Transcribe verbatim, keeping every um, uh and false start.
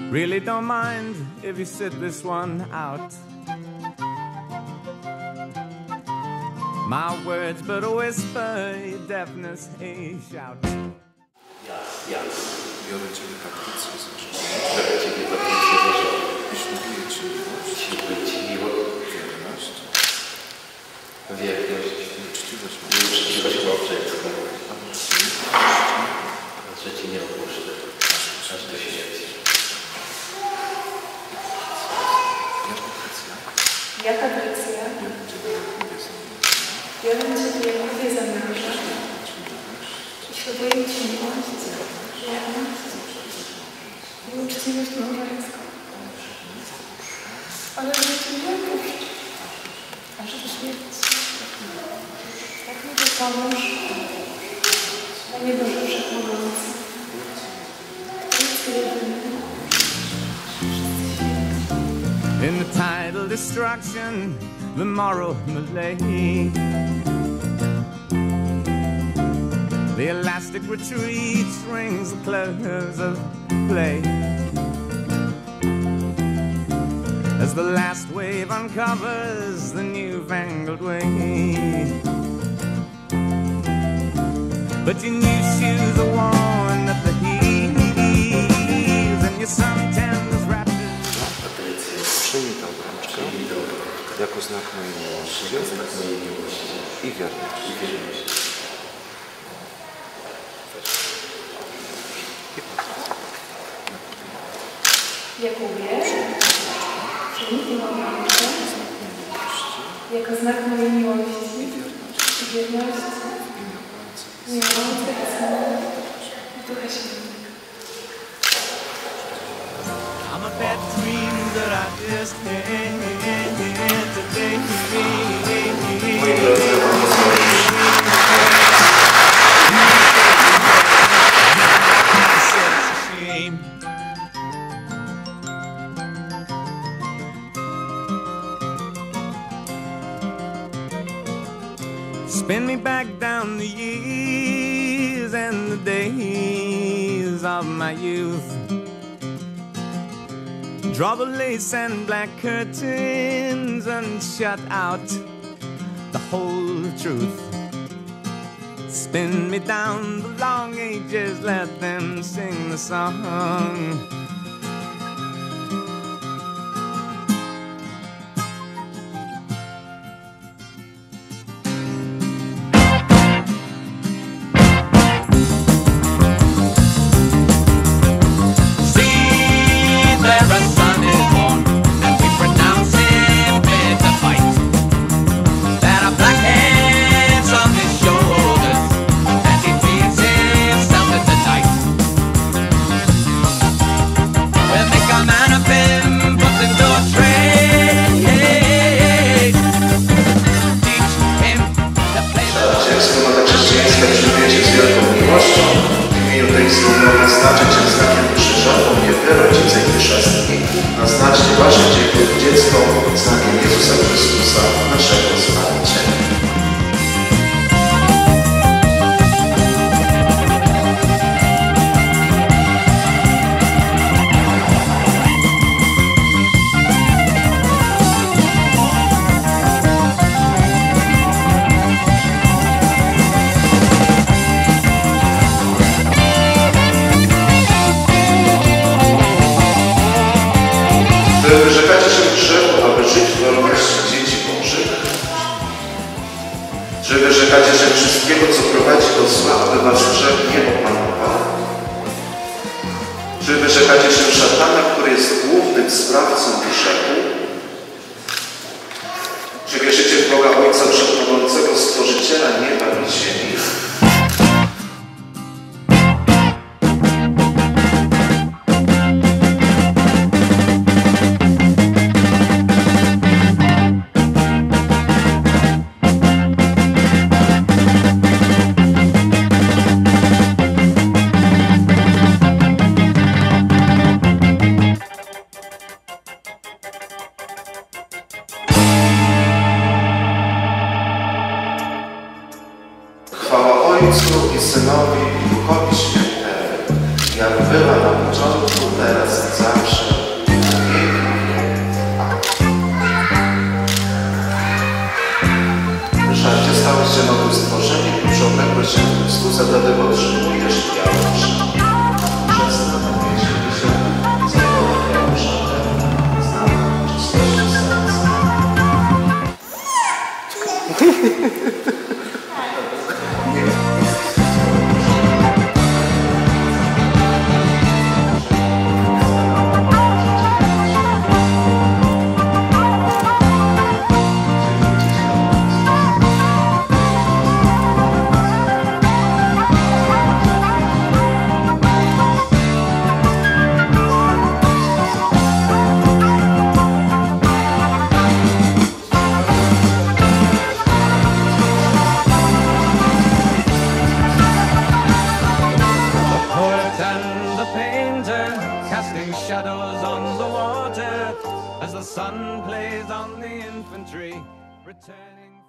Really don't mind if you sit this one out. My words but a whisper, your deafness a shout. Jas, jas. Biorę Ciebie Patrycjo za żonę. Biorę Ciebie Patrycjo za żonę. I ślubuję Ci miłość. Ślubuję Ci miłość. Wierność. Wierność. I uczciwość I uczciwość małżeńską. Że Ci nie opuszczę. Aż do śmierci. Ja Patrycja. Ja Patrycja. Biorę Ciebie jak mówię za męża. Biorę Ciebie jak mówię za męża. I ślubuję Ci miłość, wierność i uczciwość małżeńską. Ale że Cię nie opuszczę, aż do śmierci. Tak mi to pomóż, Panie Boże Wszechmogący, Ojcu jedyny. In the tidal destruction, the moral malaise, the elastic retreat rings the close of play. As the last wave uncovers the newfangled way, but your new shoes are worn at the heels, and your suntan is wrapped in... Przyjmij tę obrączkę jako znak mojej miłości i wierności. Jakubie, przyjmij tę obrączkę jako znak mojej miłości i wierności w imię Ojca i Syna i Ducha Świętego. I'm a bad dream that I just had today. Spin me back down the years and the days of my youth. Draw the lace and black curtains and shut out the whole truth. Spin me down the long ages, let them sing the song. Naznaczcie wasze dziecko znakiem Jezusa Chrystusa, naszego Zbawiciela. Wy wyrzekacie się grzechu, aby żyć w wolności dzieci Bożych? Że wyrzekacie się wszystkiego, co prowadzi do zła, aby was grzech nie opanował? Czy wyrzekacie się szatana, który jest głównym sprawcą grzechu? Czy wierzycie w Boga Ojca Wszechmogącego, Stworzyciela nieba i ziemi? shadows on the water as the sun plays on the infantry returning.